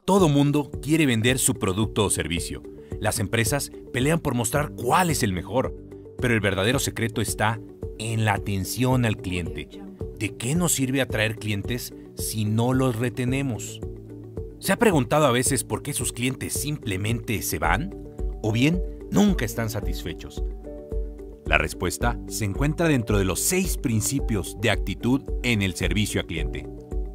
Todo mundo quiere vender su producto o servicio. Las empresas pelean por mostrar cuál es el mejor, pero el verdadero secreto está en la atención al cliente. ¿De qué nos sirve atraer clientes si no los retenemos? ¿Se ha preguntado a veces por qué sus clientes simplemente se van? ¿O bien nunca están satisfechos? La respuesta se encuentra dentro de los 6 principios de actitud en el servicio al cliente.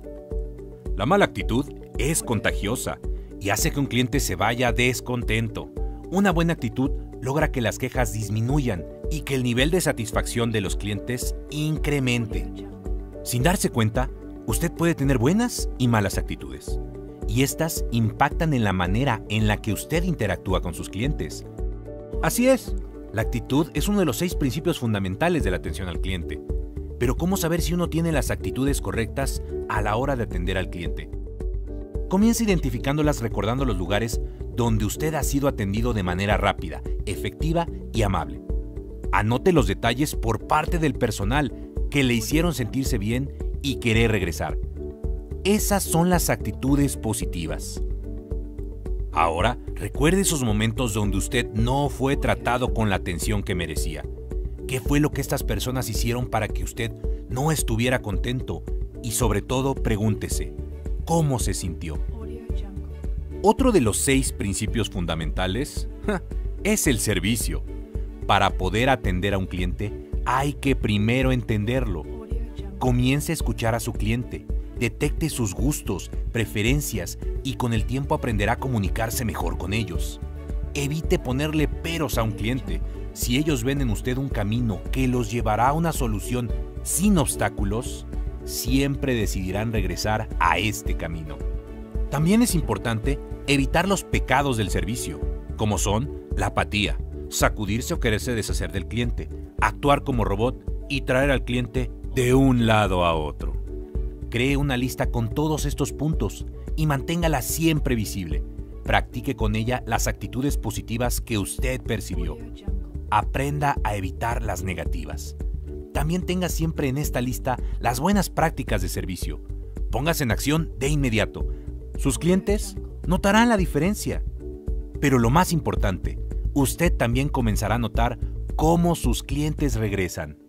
La mala actitud es contagiosa y hace que un cliente se vaya descontento. Una buena actitud logra que las quejas disminuyan y que el nivel de satisfacción de los clientes incremente. Sin darse cuenta, usted puede tener buenas y malas actitudes, y estas impactan en la manera en la que usted interactúa con sus clientes. Así es, la actitud es uno de los 6 principios fundamentales de la atención al cliente. Pero ¿cómo saber si uno tiene las actitudes correctas a la hora de atender al cliente? Comience identificándolas recordando los lugares donde usted ha sido atendido de manera rápida, efectiva y amable. Anote los detalles por parte del personal que le hicieron sentirse bien y querer regresar. Esas son las actitudes positivas. Ahora, recuerde esos momentos donde usted no fue tratado con la atención que merecía. ¿Qué fue lo que estas personas hicieron para que usted no estuviera contento? Y sobre todo, pregúntese, ¿cómo se sintió? Otro de los 6 principios fundamentales es el servicio. Para poder atender a un cliente, hay que primero entenderlo. Comience a escuchar a su cliente. Detecte sus gustos, preferencias y con el tiempo aprenderá a comunicarse mejor con ellos. Evite ponerle peros a un cliente. Si ellos ven en usted un camino que los llevará a una solución sin obstáculos, siempre decidirán regresar a este camino. También es importante evitar los pecados del servicio, como son la apatía, sacudirse o quererse deshacer del cliente, actuar como robot y traer al cliente de un lado a otro. Cree una lista con todos estos puntos y manténgala siempre visible. Practique con ella las actitudes positivas que usted percibió. Aprenda a evitar las negativas. También tenga siempre en esta lista las buenas prácticas de servicio. Póngase en acción de inmediato. Sus clientes notarán la diferencia. Pero lo más importante, usted también comenzará a notar cómo sus clientes regresan.